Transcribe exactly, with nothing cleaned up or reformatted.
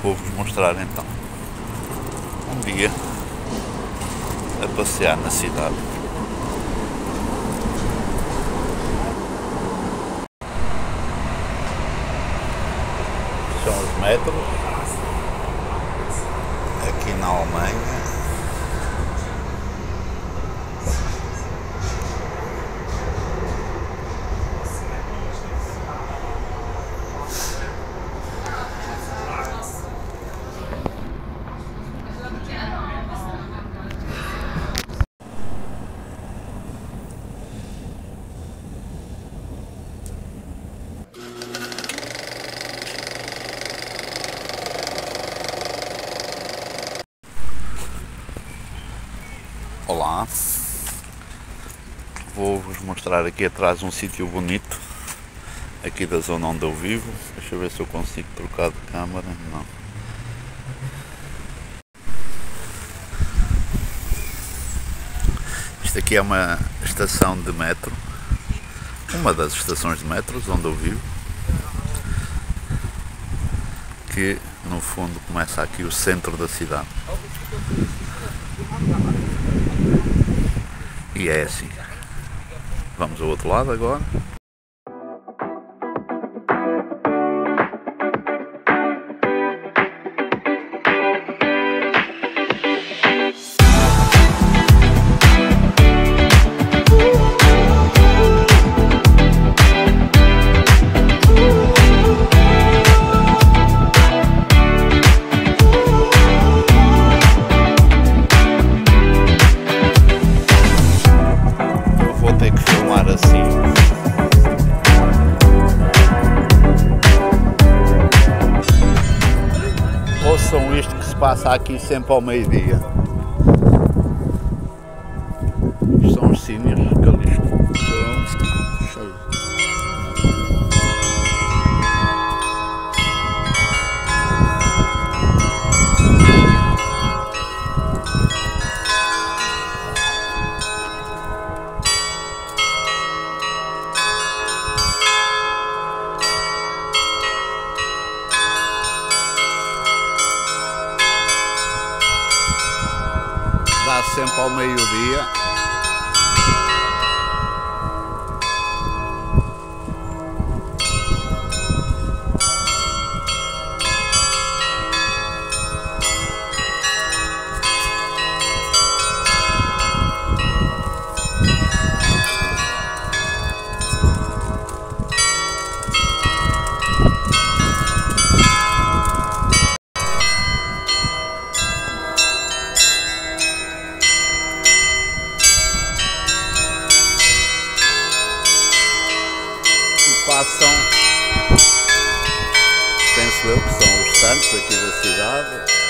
Vou-vos mostrar então um dia a passear na cidade. São os metros aqui na Alemanha. Olá, vou-vos mostrar aqui atrás um sítio bonito, aqui da zona onde eu vivo. Deixa eu ver se eu consigo trocar de câmara. Não. Isto aqui é uma estação de metro, uma das estações de metros onde eu vivo, que no fundo começa aqui o centro da cidade. E é assim. Vamos ao outro lado agora. Assim. Ouçam isto que se passa aqui sempre ao meio-dia. Isto são os cínios que ali estão cheios. Dá sempre ao meio-dia. Passam, penso eu, que são os santos aqui da cidade.